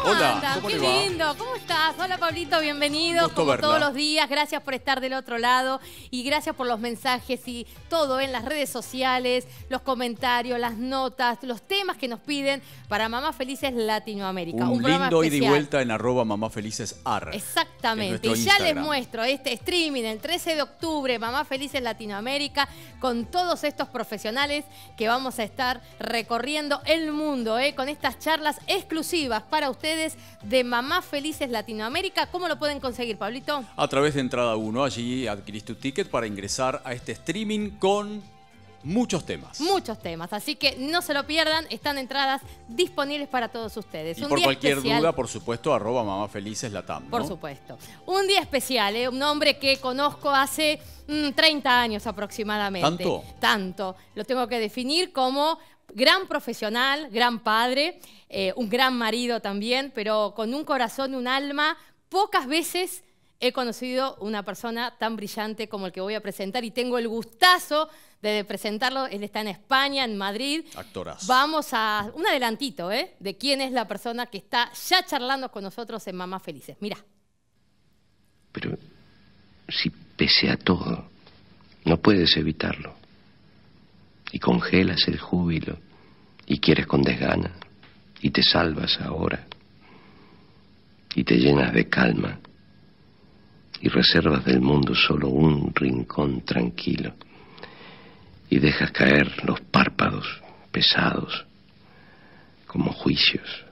¿Cómo Hola, andan? ¿cómo Qué le va? lindo. ¿Cómo estás? Hola, Pablito, bienvenido. Gusto Como verla. todos los días, gracias por estar del otro lado y gracias por los mensajes y todo en las redes sociales, los comentarios, las notas, los temas que nos piden para Mamás Felices Latinoamérica. Un programa lindo ida y especial. vuelta en @mamafelices_ar. Exactamente. Es Y nuestro ya les Instagram. muestro este streaming el 13 de octubre, Mamás Felices Latinoamérica, con todos estos profesionales que vamos a estar recorriendo el mundo, con estas charlas exclusivas para ustedes de Mamás Felices Latinoamérica. ¿Cómo lo pueden conseguir, Pablito? A través de Entrada 1, allí adquirís tu ticket para ingresar a este streaming con muchos temas. Muchos temas, así que no se lo pierdan, están entradas disponibles para todos ustedes. Y Un por día cualquier especial. duda, por supuesto, @mamafeliceslatam, ¿no? Por supuesto. Un día especial, un hombre que conozco hace 30 años aproximadamente. ¿Tanto? Tanto. Lo tengo que definir como gran profesional, gran padre, un gran marido también, pero con un corazón, un alma. Pocas veces he conocido una persona tan brillante como el que voy a presentar y tengo el gustazo de presentarlo. Él está en España, en Madrid. Actorazo. Vamos a un adelantito, de quién es la persona que está ya charlando con nosotros en Mamás Felices. Mirá. Pero si pese a todo no puedes evitarlo y congelas el júbilo y quieres con desgana y te salvas ahora y te llenas de calma y reservas del mundo solo un rincón tranquilo y dejas caer los párpados pesados como juicios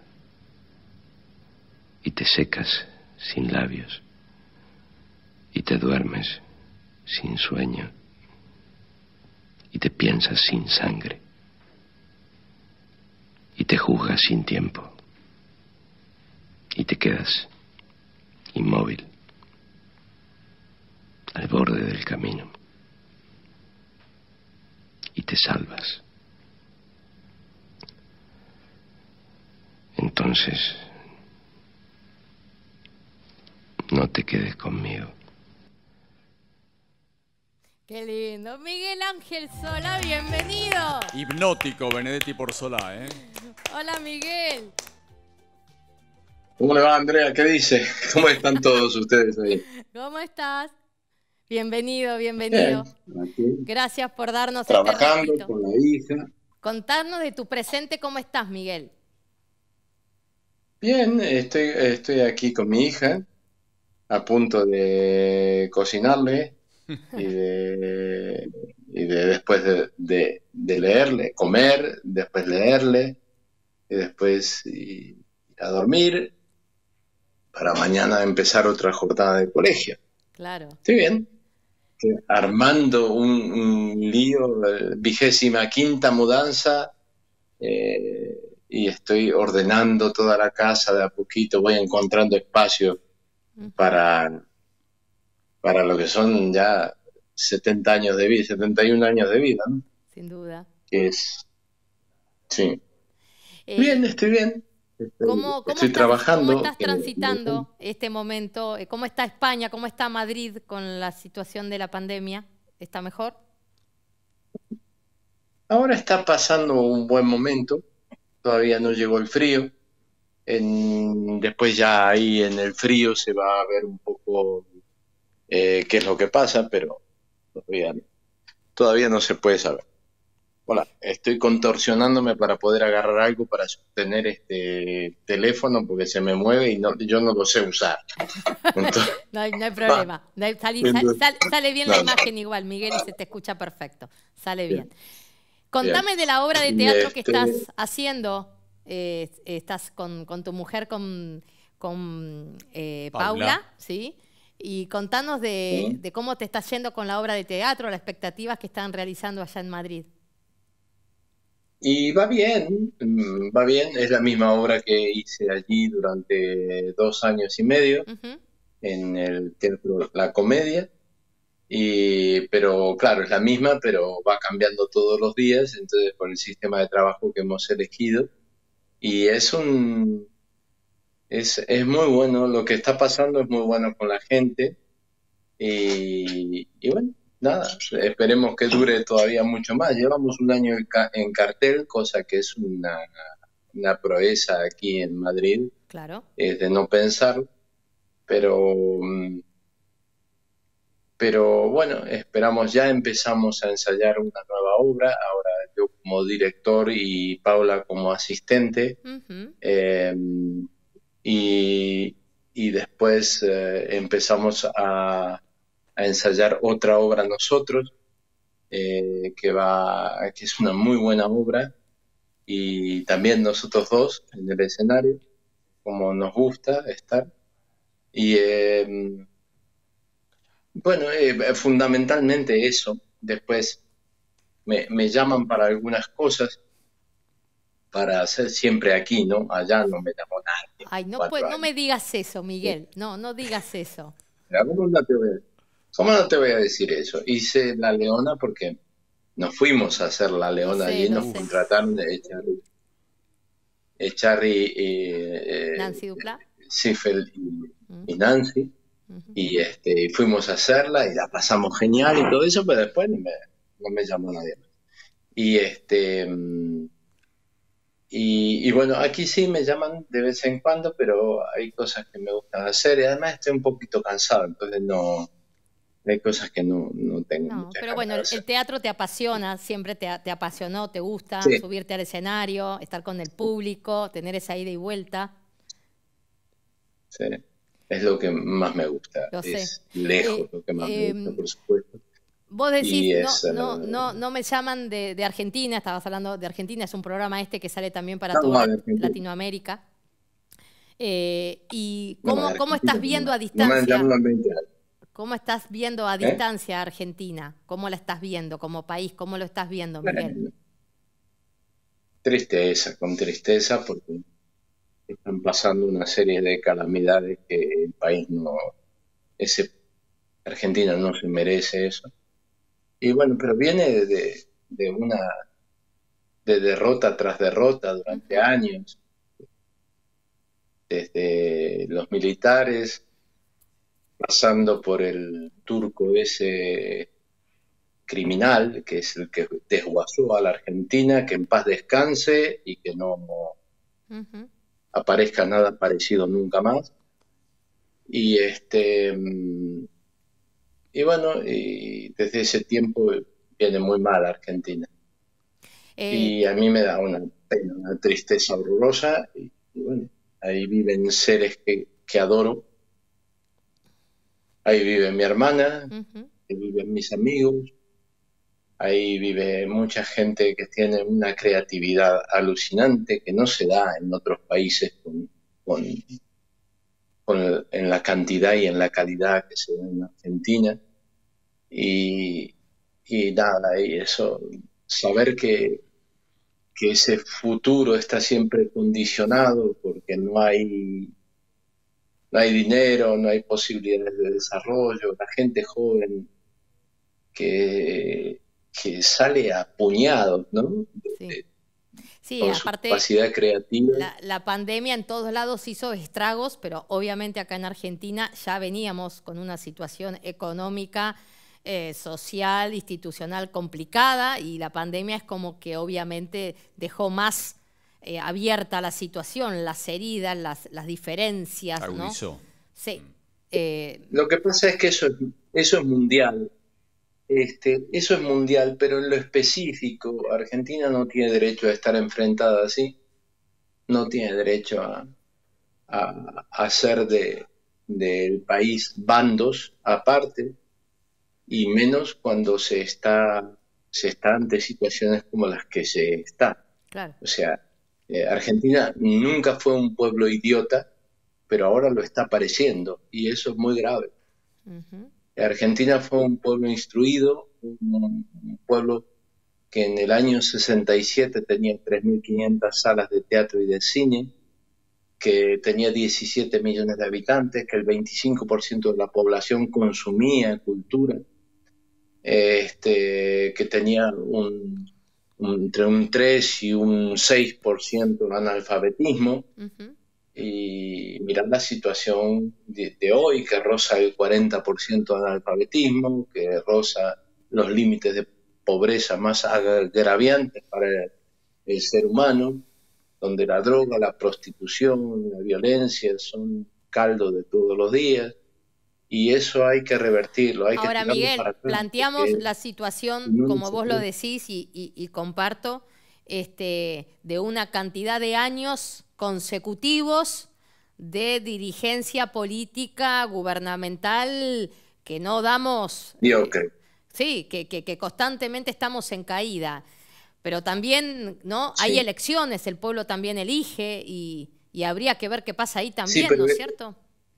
y te secas sin labios y te duermes sin sueño y te piensas sin sangre y te juzgas sin tiempo y te quedas inmóvil al borde del camino y te salvas. Entonces no te quedes conmigo. Qué lindo. Miguel Ángel Solá, bienvenido. Hipnótico, Benedetti Porzola, ¿eh? Hola, Miguel. ¿Cómo le va, Andrea? ¿Qué dice? ¿Cómo están todos ustedes ahí? ¿Cómo estás? Bienvenido, bienvenido. Bien, aquí, Gracias por darnos trabajando este ratito. con la hija. Contarnos de tu presente, ¿cómo estás, Miguel? Bien, estoy aquí con mi hija, a punto de cocinarle y de después de leerle, comer, después leerle y después ir a dormir para mañana empezar otra jornada de colegio. Claro. Estoy bien. Armando un lío, 25ª mudanza, y estoy ordenando toda la casa de a poquito, voy encontrando espacio para lo que son ya 70 años de vida, 71 años de vida, ¿no? Sin duda. Que es, sí. Eh, Estoy bien. ¿Cómo Estoy estás, trabajando. ¿Cómo estás transitando este momento? ¿Cómo está España? ¿Cómo está Madrid con la situación de la pandemia? ¿Está mejor? Ahora está pasando un buen momento, todavía no llegó el frío. Después ya ahí en el frío se va a ver un poco qué es lo que pasa, pero todavía no se puede saber. Hola, estoy contorsionándome para poder agarrar algo para sostener este teléfono porque se me mueve y yo no lo sé usar. Entonces, No hay problema. Sale bien la imagen igual, Miguel, y se te escucha perfecto. Sale bien. Contame de la obra de teatro que estás haciendo. Estás con tu mujer, con Paula, ¿sí? Y contanos de cómo te está yendo con la obra de teatro, las expectativas que están realizando allá en Madrid. y va bien, es la misma obra que hice allí durante 2 años y medio en el Teatro La Comedia, pero claro, es la misma, pero va cambiando todos los días, entonces por el sistema de trabajo que hemos elegido, y es muy bueno, lo que está pasando es muy bueno con la gente, y bueno, nada, esperemos que dure todavía mucho más. Llevamos un año en cartel, cosa que es una proeza aquí en Madrid, Claro. es de no pensar, pero bueno, ya empezamos a ensayar una nueva obra, ahora yo como director y Paula como asistente, y después empezamos a ensayar otra obra nosotros, que es una muy buena obra, y también nosotros dos en el escenario, como nos gusta estar. Y bueno, fundamentalmente eso. Después me llaman para algunas cosas para hacer siempre aquí, ¿no? Allá no me llamó nadie. Ay, no me digas eso, Miguel. No digas eso. ¿Cómo no te voy a decir eso? Hice La Leona porque nos fuimos a hacer La Leona allí, nos contrataron de Charry, Nancy Dupláa, Ziffel y Nancy, y fuimos a hacerla y la pasamos genial y todo eso, pero después no me llamó nadie más. Y bueno, aquí sí me llaman de vez en cuando, pero hay cosas que me gustan hacer y además estoy un poquito cansado, entonces hay cosas que no tengo mucha pero ganas bueno, de hacer. el teatro te apasiona, siempre te apasionó, te gusta subirte al escenario, estar con el público, tener esa ida y vuelta. Sí, es lo que más me gusta, Lo sé. Lejos lo que más me gusta, por supuesto. Vos decís, no me llaman de Argentina, estabas hablando de Argentina, es un programa que sale también para toda Latinoamérica. ¿Y cómo estás viendo a distancia? ¿Cómo estás viendo a distancia a Argentina? ¿Cómo la estás viendo como país? ¿Cómo lo estás viendo, Miguel? Con tristeza, porque están pasando una serie de calamidades que el país Argentina no se merece eso. Y bueno, pero viene de derrota tras derrota durante años, desde los militares, pasando por el turco ese criminal, que es el que desguazó a la Argentina, que en paz descanse y que no aparezca nada parecido nunca más. Y bueno, y desde ese tiempo viene muy mal Argentina. Y a mí me da una pena, una tristeza horrorosa. Y bueno, ahí viven seres que adoro. Ahí vive mi hermana, ahí viven mis amigos, ahí vive mucha gente que tiene una creatividad alucinante que no se da en otros países en la cantidad y en la calidad que se da en Argentina. Y nada, y eso, saber que ese futuro está siempre condicionado porque no hay dinero, no hay posibilidades de desarrollo, la gente joven que sale a puñados, ¿no? Sí, con aparte, su capacidad creativa. La pandemia en todos lados hizo estragos, pero obviamente acá en Argentina ya veníamos con una situación económica, social, institucional complicada, y la pandemia es como que obviamente dejó más abierta la situación, las heridas, las diferencias, agudizó, ¿no? Sí. Lo que pasa es que eso es mundial. Eso es mundial, pero en lo específico, Argentina no tiene derecho a estar enfrentada así, no tiene derecho a hacer del país bandos aparte, y menos cuando se está ante situaciones como las que se está. Claro. O sea, Argentina nunca fue un pueblo idiota, pero ahora lo está pareciendo, y eso es muy grave. Argentina fue un pueblo instruido, un pueblo que en el año 67 tenía 3.500 salas de teatro y de cine, que tenía 17 millones de habitantes, que el 25% de la población consumía cultura, que tenía entre un 3 y un 6% de analfabetismo. Y mirar la situación de hoy, que roza el 40% de analfabetismo, que roza los límites de pobreza más agraviantes para el ser humano, donde la droga, la prostitución, la violencia son caldo de todos los días, y eso hay que revertirlo. Hay Ahora, que Miguel, para atrás, planteamos la situación, no como se vos lo puede. decís y comparto, de una cantidad de años consecutivos de dirigencia política gubernamental que no damos, Mediocre. sí, que constantemente estamos en caída. Pero también, ¿no? Hay Sí. elecciones, el pueblo también elige y habría que ver qué pasa ahí Sí, también, pero ¿no es cierto?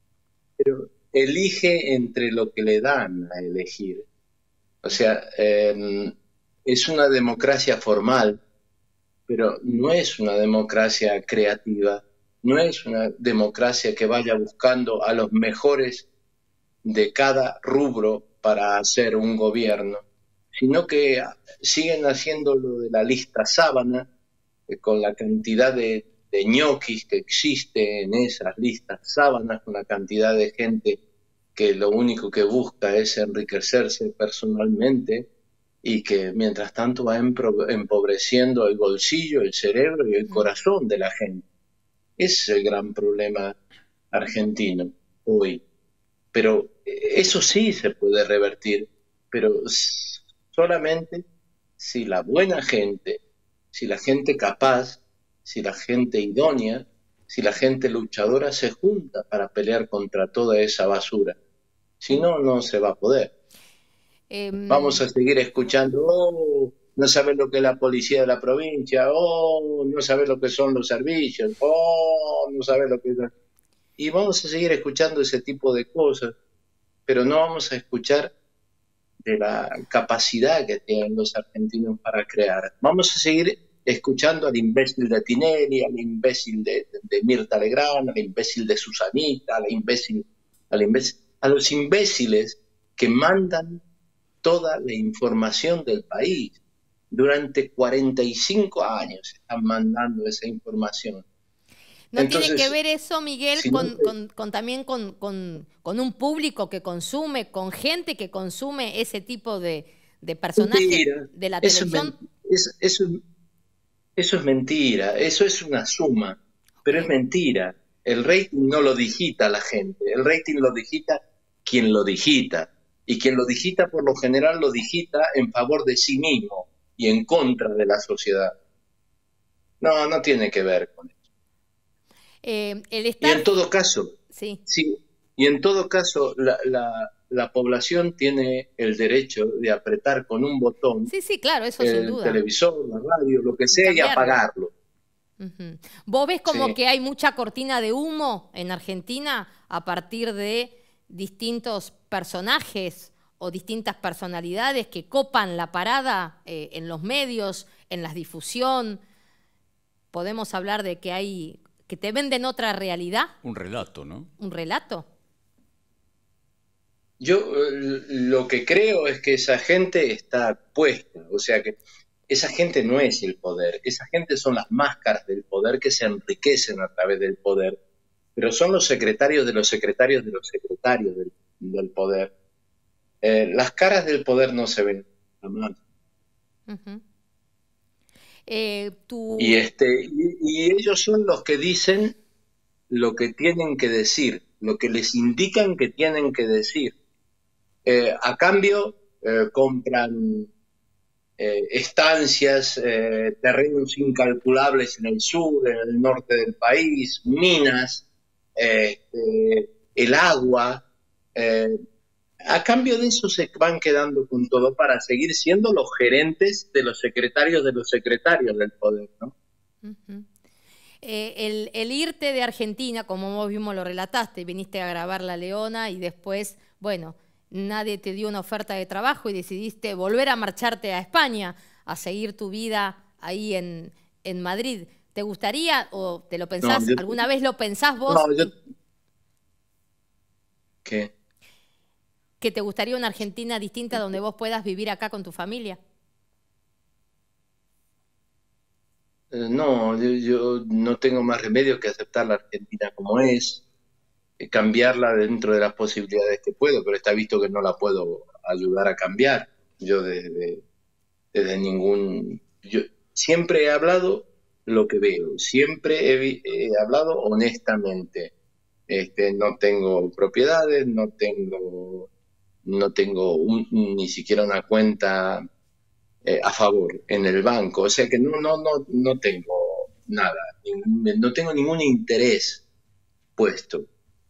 elige entre lo que le dan a elegir. O sea, es una democracia formal, pero no es una democracia creativa, no es una democracia que vaya buscando a los mejores de cada rubro para hacer un gobierno, sino que siguen haciendo lo de la lista sábana, con la cantidad de ñoquis que existe en esas listas sábanas, con la cantidad de gente que lo único que busca es enriquecerse personalmente y que mientras tanto va empobreciendo el bolsillo, el cerebro y el corazón de la gente. Ese es el gran problema argentino hoy. Pero eso sí se puede revertir, pero solamente si la buena gente, si la gente capaz, si la gente idónea, si la gente luchadora se junta para pelear contra toda esa basura. Si no, no se va a poder. Vamos a seguir escuchando, oh, no sabes lo que es la policía de la provincia, oh, no sabes lo que son los servicios, oh, no sabes lo que es... Y vamos a seguir escuchando ese tipo de cosas, pero no vamos a escuchar de la capacidad que tienen los argentinos para crear. Vamos a seguir escuchando al imbécil de Tinelli, al imbécil de Mirta Legrand, al imbécil de Susanita, a los imbéciles que mandan toda la información del país. Durante 45 años están mandando esa información. ¿No Entonces, tiene que ver eso, Miguel, si también con un público que consume, con gente que consume ese tipo de personajes mentira. de la televisión? Eso es mentira, eso es una suma, pero es mentira. El rating no lo digita la gente, el rating lo digita quien lo digita. Y quien lo digita por lo general lo digita en favor de sí mismo y en contra de la sociedad. No, no tiene que ver con eso. Y en todo caso, sí. Y en todo caso, la población tiene el derecho de apretar con un botón Sí, claro, eso sin duda. El televisor, la radio, lo que sea, y apagarlo. ¿Vos ves como que hay mucha cortina de humo en Argentina a partir de distintos personajes o distintas personalidades que copan la parada en los medios, en la difusión? ¿Podemos hablar de que te venden otra realidad? Un relato, ¿no? ¿Un relato? Yo lo que creo es que esa gente está puesta, o sea que esa gente no es el poder, esa gente son las máscaras del poder que se enriquecen a través del poder, pero son los secretarios de los secretarios de los secretarios del poder. Las caras del poder no se ven jamás. Y ellos son los que dicen lo que tienen que decir, lo que les indican que tienen que decir. A cambio, compran estancias, terrenos incalculables en el sur, en el norte del país, minas, el agua. A cambio de eso se van quedando con todo para seguir siendo los gerentes de los secretarios del poder, ¿no? El irte de Argentina, como vos mismo lo relataste, viniste a grabar La Leona y después, bueno, nadie te dio una oferta de trabajo y decidiste volver a marcharte a España, a seguir tu vida ahí en Madrid. ¿Te gustaría o te lo pensás? No, ¿Alguna vez lo pensás vos? ¿Qué? ¿Que te gustaría una Argentina distinta donde vos puedas vivir acá con tu familia? No, yo no tengo más remedio que aceptar la Argentina como es, cambiarla dentro de las posibilidades que puedo, pero está visto que no la puedo ayudar a cambiar. Yo desde ningún... Yo siempre he hablado lo que veo. Siempre he hablado honestamente. No tengo propiedades, no tengo ni siquiera una cuenta a favor en el banco. O sea que no tengo nada, no tengo ningún interés puesto.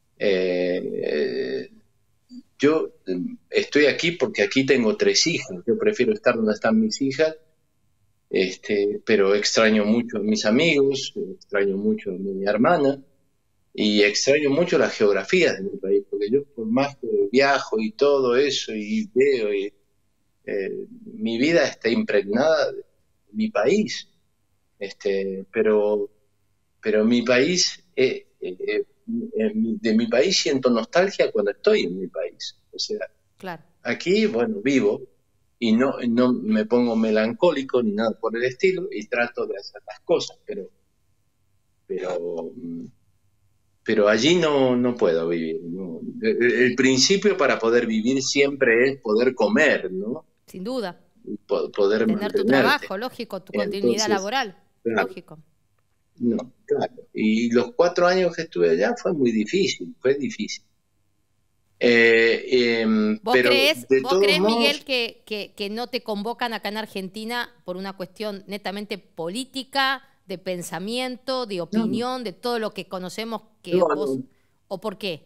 Yo estoy aquí porque aquí tengo 3 hijas. Yo prefiero estar donde están mis hijas, pero extraño mucho a mis amigos, extraño mucho a mi hermana y extraño mucho la geografía de mi país, porque yo por más que viajo y todo eso y veo, mi vida está impregnada de mi país, pero mi país, de mi país siento nostalgia cuando estoy en mi país. O sea, Claro. aquí, bueno, vivo y no me pongo melancólico ni nada por el estilo y trato de hacer las cosas, pero allí no puedo vivir, ¿no? El principio para poder vivir siempre es poder comer, ¿no? Sin duda. Y poder Tener tu mantenerte. trabajo, lógico, tu continuidad Entonces, laboral, claro. lógico. No, claro. Y los 4 años que estuve allá fue muy difícil, fue difícil. ¿Vos Pero crees, de todos modos, Miguel, que no te convocan acá en Argentina por una cuestión netamente política, de pensamiento, de opinión, de todo lo que conocemos que No, vos... no. ¿O por qué?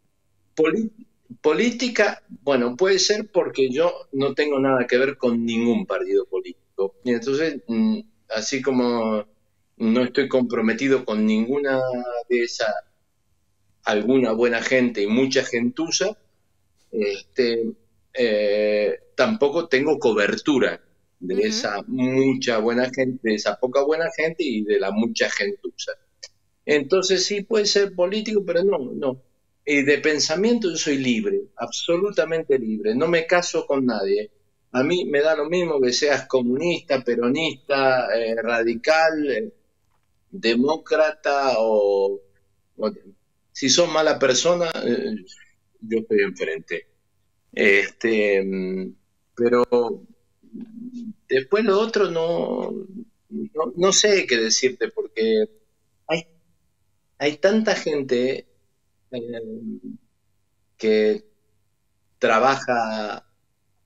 Política, bueno, puede ser porque yo no tengo nada que ver con ningún partido político. Y entonces, así como no estoy comprometido con ninguna de esas, alguna buena gente y mucha gentuza, tampoco tengo cobertura de esa mucha buena gente, de esa poca buena gente y de la mucha gentuza. Entonces sí puede ser político, pero no. Y de pensamiento yo soy libre, absolutamente libre. No me caso con nadie. A mí me da lo mismo que seas comunista, peronista, radical, demócrata o si sos mala persona, yo estoy enfrente. Pero después lo otro no sé qué decirte porque hay tanta gente que trabaja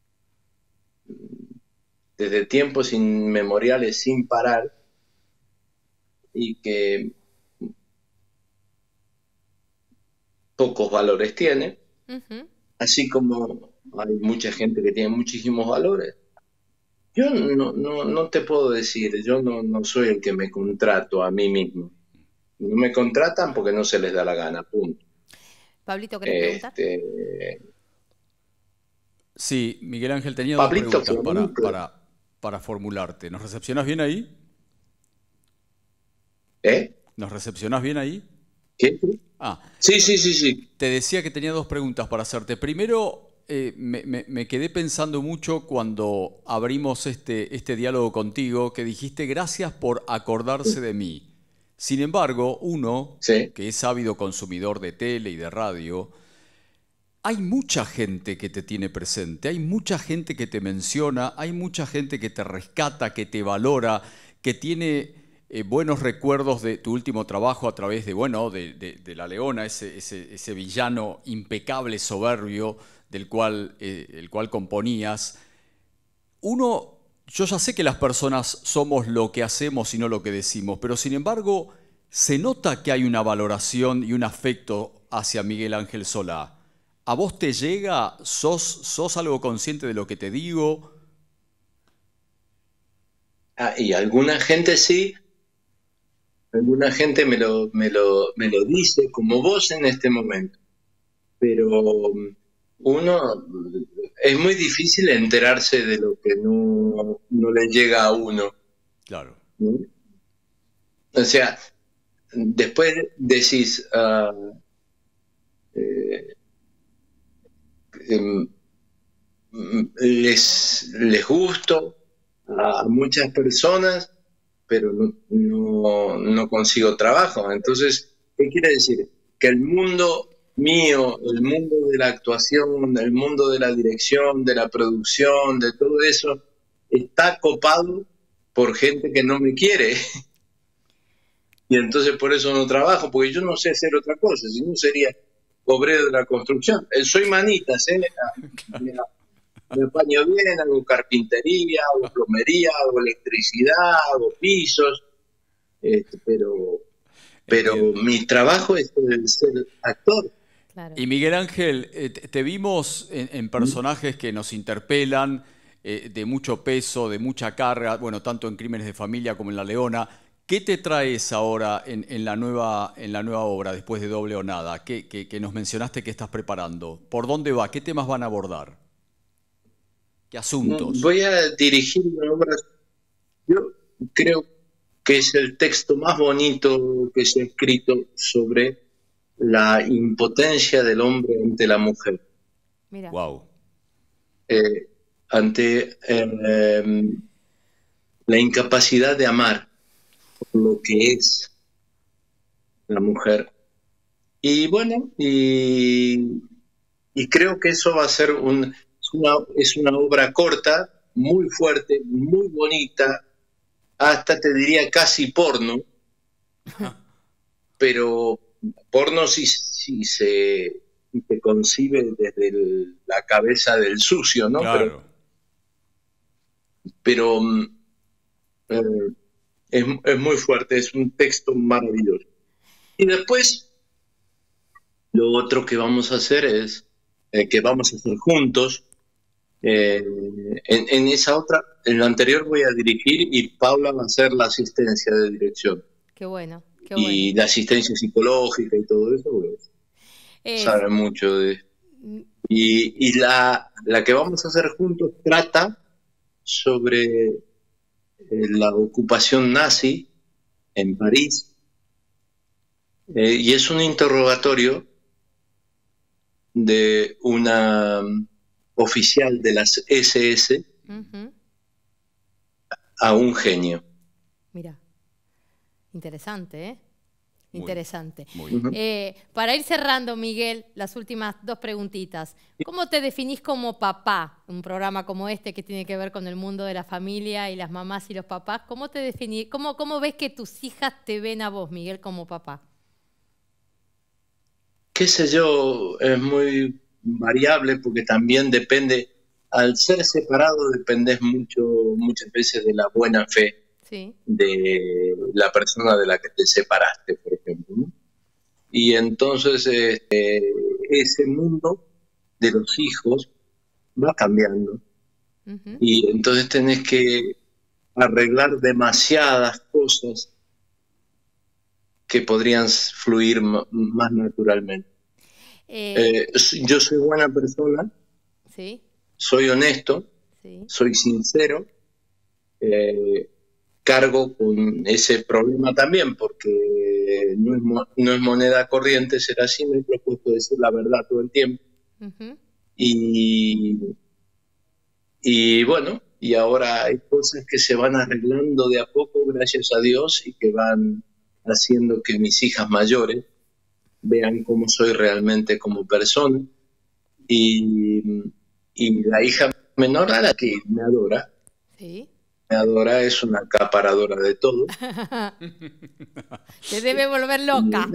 desde tiempos inmemoriales sin parar y que pocos valores tiene, así como hay mucha gente que tiene muchísimos valores. Yo no te puedo decir, yo no soy el que me contrato a mí mismo. No me contratan porque no se les da la gana, punto. Pablito, ¿querés preguntar? Sí, Miguel Ángel, tenía Pablito, 2 preguntas para formularte. ¿Nos recepcionás bien ahí? ¿Nos recepcionás bien ahí? ¿Qué? Sí. Te decía que tenía 2 preguntas para hacerte. Primero, me quedé pensando mucho cuando abrimos este diálogo contigo, que dijiste gracias por acordarse de mí. Sin embargo, uno, sí, que es ávido consumidor de tele y de radio, hay mucha gente que te tiene presente, hay mucha gente que te menciona, hay mucha gente que te rescata, que te valora, que tiene buenos recuerdos de tu último trabajo a través de La Leona, ese villano impecable, soberbio, el cual componías. Yo ya sé que las personas somos lo que hacemos y no lo que decimos, pero sin embargo se nota que hay una valoración y un afecto hacia Miguel Ángel Solá. ¿A vos te llega? ¿Sos algo consciente de lo que te digo? Y alguna gente sí, alguna gente me lo dice, como vos en este momento, pero es muy difícil enterarse de lo que no le llega a uno. Claro. ¿Sí? O sea, después decís, les gusto a muchas personas, pero no consigo trabajo. Entonces, ¿qué quiere decir? Que el mundo mío, el mundo de la actuación, el mundo de la dirección, de la producción, de todo eso, está copado por gente que no me quiere. Y entonces por eso no trabajo, porque yo no sé hacer otra cosa, si no sería obrero de la construcción. Soy manitas, me apaño bien, hago carpintería, hago plomería, hago electricidad, hago pisos, pero mi trabajo es el ser actor. Claro. Y Miguel Ángel, te vimos en personajes que nos interpelan, de mucho peso, de mucha carga, bueno, tanto en Crímenes de Familia como en La Leona. ¿Qué te traes ahora en la nueva obra, después de Doble o Nada? Que nos mencionaste que estás preparando. ¿Por dónde va? ¿Qué temas van a abordar? ¿Qué asuntos? Voy a dirigir una obra, yo creo que es el texto más bonito que se ha escrito sobre la impotencia del hombre ante la mujer. Mira. Wow. Ante la incapacidad de amar por lo que es la mujer. Y bueno, y creo que eso va a ser es una obra corta, muy fuerte, muy bonita, hasta te diría casi porno, pero porno si se concibe desde la cabeza del sucio, ¿no? Claro. Pero es muy fuerte, es un texto maravilloso. Y después, lo otro que vamos a hacer es, que vamos a hacer juntos, en esa otra, en la anterior voy a dirigir y Paula va a hacer la asistencia de dirección. Qué bueno, qué Y bueno. la asistencia psicológica y todo eso, pues, sabe mucho de... Y la que vamos a hacer juntos trata sobre la ocupación nazi en París, y es un interrogatorio de una oficial de las SS a un genio. Mira, interesante, ¿eh? Muy, Interesante. muy. Para ir cerrando, Miguel, las últimas dos preguntitas. ¿Cómo te definís como papá? Un programa como este que tiene que ver con el mundo de la familia y las mamás y los papás. ¿Cómo te definís? ¿Cómo ves que tus hijas te ven a vos, Miguel, como papá? Qué sé yo, es muy variable porque también depende, al ser separado dependes muchas veces de la buena fe Sí. de la persona de la que te separaste, por ejemplo, ¿no? Y entonces ese mundo de los hijos va cambiando. Y entonces tenés que arreglar demasiadas cosas que podrían fluir más naturalmente. Yo soy buena persona, ¿Sí? soy honesto, Sí. soy sincero, cargo con ese problema también, porque no es moneda corriente ser así, me he propuesto decir la verdad todo el tiempo. Y bueno, y ahora hay cosas que se van arreglando de a poco, gracias a Dios, y que van haciendo que mis hijas mayores vean cómo soy realmente como persona. Y la hija menor, a la que me adora, ¿Sí? me adora, es una acaparadora de todo. Te debe volver loca.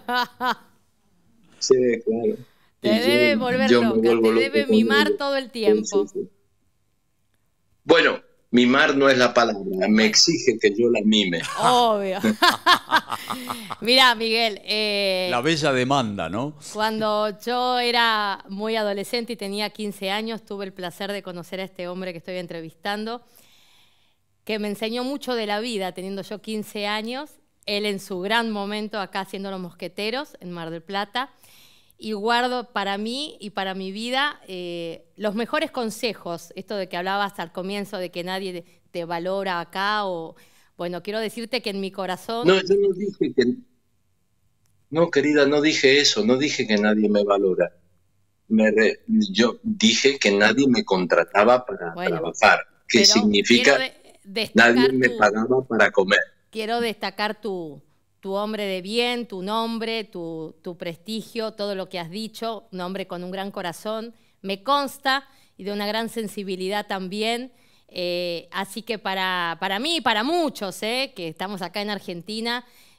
Sí, claro. Te debe volver loca, te debe mimar todo el tiempo. Sí. Bueno, mimar no es la palabra, me exige que yo la mime. Obvio. Mirá, Miguel. La bella demanda, ¿no? Cuando yo era muy adolescente y tenía 15 años, tuve el placer de conocer a este hombre que estoy entrevistando, que me enseñó mucho de la vida, teniendo yo 15 años, él en su gran momento acá haciendo Los Mosqueteros, en Mar del Plata, y guardo para mí y para mi vida los mejores consejos, esto de que hablabas al comienzo de que nadie te valora acá, o bueno, quiero decirte que en mi corazón... No, yo no dije que... No, querida, no dije eso, no dije que nadie me valora. Yo dije que nadie me contrataba para trabajar, que significa nadie me pagaba para comer. Quiero destacar tu hombre de bien, tu nombre, tu prestigio, todo lo que has dicho, un hombre con un gran corazón, me consta, y de una gran sensibilidad también. Así que para mí y para muchos que estamos acá en Argentina,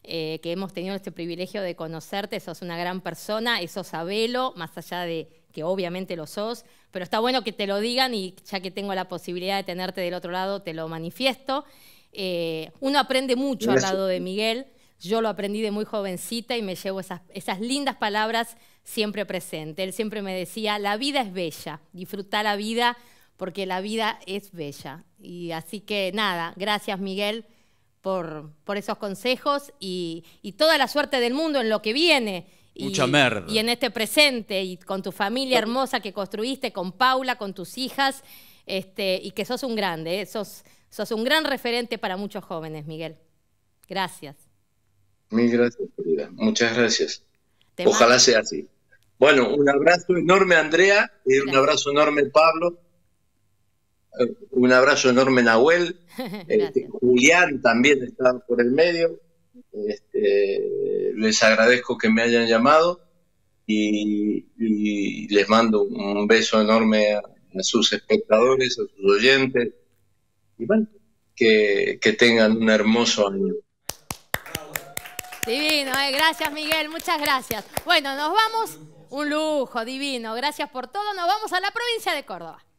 que hemos tenido este privilegio de conocerte. Sos una gran persona, eso sabelo, más allá de que obviamente lo sos, pero está bueno que te lo digan y ya que tengo la posibilidad de tenerte del otro lado, te lo manifiesto. Uno aprende mucho al lado de Miguel. Yo lo aprendí de muy jovencita y me llevo esas lindas palabras siempre presentes. Él siempre me decía, la vida es bella, disfrutá la vida porque la vida es bella. Y así que nada, gracias Miguel por esos consejos y toda la suerte del mundo en lo que viene. Mucha merda. Y en este presente y con tu familia hermosa que construiste, con Paula, con tus hijas, y que sos un grande, sos un gran referente para muchos jóvenes, Miguel. Gracias. Mil gracias, querida. Muchas gracias. Ojalá sea así. Bueno, un abrazo enorme, Andrea, y un abrazo enorme, Pablo. Un abrazo enorme, Nahuel. Julián también está por el medio. Les agradezco que me hayan llamado y les mando un beso enorme a sus espectadores, a sus oyentes. Y bueno, que tengan un hermoso año. Divino, gracias Miguel, muchas gracias. Bueno, nos vamos, un lujo, divino, gracias por todo. Nos vamos a la provincia de Córdoba.